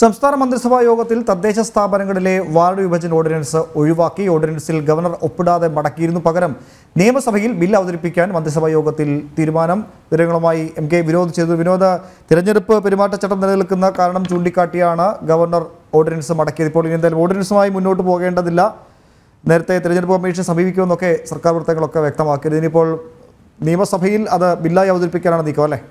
സംസ്ഥാന മന്ത്രിസഭാ യോഗത്തിൽ തദ്ദേശ സ്ഥാപനങ്ങളിലെ വാർഡ് വിഭജന ഓർഡിനൻസ് ഒഴിവാക്കി. ഓർഡിനൻസിൽ ഗവർണർ ഒപ്പിടാതെ മടക്കിയിരുന്നു. പകരം നിയമസഭയിൽ ബിൽ അവതരിപ്പിക്കാൻ മന്ത്രിസഭാ യോഗത്തിൽ തീരുമാനം. വിവരങ്ങളുമായി എം കെ വിനോദ് ചെയ്തു. വിനോദ്, തിരഞ്ഞെടുപ്പ് പെരുമാറ്റച്ചട്ടം നിലനിൽക്കുന്ന കാരണം ചൂണ്ടിക്കാട്ടിയാണ് ഗവർണർ ഓർഡിനൻസ് മടക്കിയത്. ഇപ്പോൾ ഇനി എന്തായാലും ഓർഡിനൻസുമായി മുന്നോട്ട് പോകേണ്ടതില്ല, നേരത്തെ തിരഞ്ഞെടുപ്പ് കമ്മീഷൻ സമീപിക്കുമെന്നൊക്കെ സർക്കാർ വൃത്തങ്ങളൊക്കെ വ്യക്തമാക്കിയത്. ഇനിയിപ്പോൾ നിയമസഭയിൽ അത് ബില്ലായി അവതരിപ്പിക്കാനാണ് നീക്കം, അല്ലേ?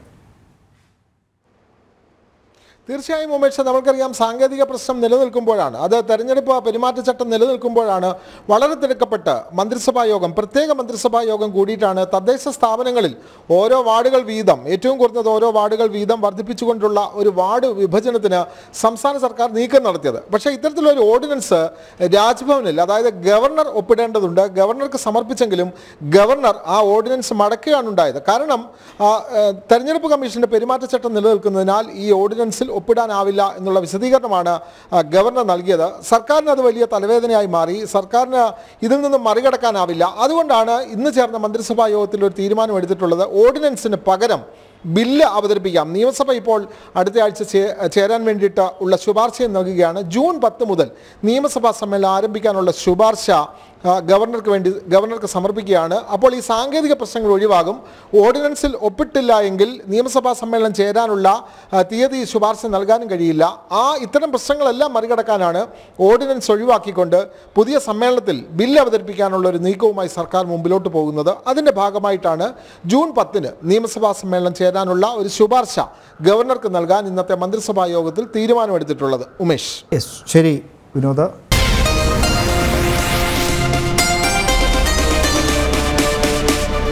തീർച്ചയായും ഉമേഷ്, നമുക്കറിയാം സാങ്കേതിക പ്രശ്നം നിലനിൽക്കുമ്പോഴാണ്, അത് തെരഞ്ഞെടുപ്പ് പെരുമാറ്റച്ചട്ടം നിലനിൽക്കുമ്പോഴാണ് വളരെ തിരക്കപ്പെട്ട് മന്ത്രിസഭാ യോഗം, പ്രത്യേക മന്ത്രിസഭാ യോഗം കൂടിയിട്ടാണ് തദ്ദേശ സ്ഥാപനങ്ങളിൽ ഓരോ വാർഡുകൾ വീതം, ഏറ്റവും കുറഞ്ഞത് ഓരോ വാർഡുകൾ വീതം വർദ്ധിപ്പിച്ചുകൊണ്ടുള്ള ഒരു വാർഡ് വിഭജനത്തിന് സംസ്ഥാന സർക്കാർ നീക്കം നടത്തിയത്. പക്ഷേ ഇത്തരത്തിലൊരു ഓർഡിനൻസ് രാജ്ഭവനിൽ, അതായത് ഗവർണർ ഒപ്പിടേണ്ടതുണ്ട്. ഗവർണർക്ക് സമർപ്പിച്ചെങ്കിലും ഗവർണർ ആ ഓർഡിനൻസ് മടക്കുകയാണ് ഉണ്ടായത്. കാരണം തെരഞ്ഞെടുപ്പ് കമ്മീഷന്റെ പെരുമാറ്റച്ചട്ടം നിലനിൽക്കുന്നതിനാൽ ഈ ഓർഡിനൻസിൽ ഒപ്പിടാനാവില്ല എന്നുള്ള വിശദീകരണമാണ് ഗവർണർ നൽകിയത്. സർക്കാരിന് അത് വലിയ തലവേദനയായി മാറി. സർക്കാരിന് ഇതിൽ നിന്നും മറികടക്കാനാവില്ല. അതുകൊണ്ടാണ് ഇന്ന് ചേർന്ന മന്ത്രിസഭാ യോഗത്തിൽ ഒരു തീരുമാനം എടുത്തിട്ടുള്ളത്. ഓർഡിനൻസിന് പകരം ബില്ല് അവതരിപ്പിക്കാം. നിയമസഭ ഇപ്പോൾ അടുത്ത ആഴ്ച ചേരാൻ വേണ്ടിയിട്ട് ഉള്ള ശുപാർശയും നൽകുകയാണ്. ജൂൺ 10 മുതൽ നിയമസഭാ സമ്മേളനം ആരംഭിക്കാനുള്ള ശുപാർശ ഗവർണർക്ക് സമർപ്പിക്കുകയാണ്. അപ്പോൾ ഈ സാങ്കേതിക പ്രശ്നങ്ങൾ ഒഴിവാകും. ഓർഡിനൻസിൽ ഒപ്പിട്ടില്ല എങ്കിൽ നിയമസഭാ സമ്മേളനം ചേരാനുള്ള തീയതി ശുപാർശ നൽകാനും കഴിയില്ല. ഇത്തരം പ്രശ്നങ്ങളെല്ലാം മറികടക്കാനാണ് ഓർഡിനൻസ് ഒഴിവാക്കിക്കൊണ്ട് പുതിയ സമ്മേളനത്തിൽ ബില്ല് അവതരിപ്പിക്കാനുള്ള ഒരു നീക്കവുമായി സർക്കാർ മുമ്പിലോട്ട് പോകുന്നത്. അതിൻ്റെ ഭാഗമായിട്ടാണ് ജൂൺ 10 നിയമസഭാ സമ്മേളനം ചേരാനുള്ള ഒരു ശുപാർശ ഗവർണർക്ക് നൽകാൻ ഇന്നത്തെ മന്ത്രിസഭാ യോഗത്തിൽ തീരുമാനമെടുത്തിട്ടുള്ളത്. ഉമേഷ്, ശരി വിനോദ്.